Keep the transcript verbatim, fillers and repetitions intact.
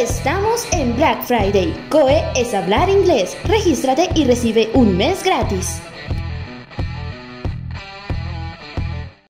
Estamos en Black Friday. C O E es hablar inglés. Regístrate y recibe un mes gratis.